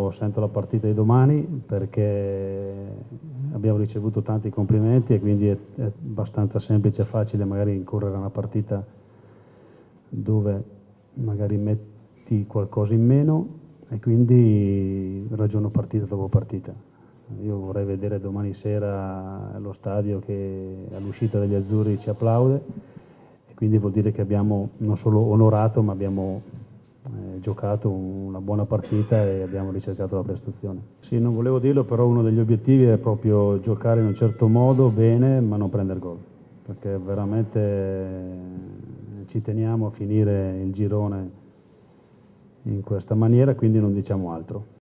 quando sento la partita di domani, perché abbiamo ricevuto tanti complimenti e quindi è abbastanza semplice e facile magari incorrere a una partita dove magari metti qualcosa in meno e quindi ragiono partita dopo partita. Io vorrei vedere domani sera allo stadio che all'uscita degli azzurri ci applaude, e quindi vuol dire che abbiamo non solo onorato, ma abbiamo giocato una buona partita e abbiamo ricercato la prestazione. Sì, non volevo dirlo, però uno degli obiettivi è proprio giocare in un certo modo, bene, ma non prendere gol, perché veramente ci teniamo a finire il girone in questa maniera, quindi non diciamo altro.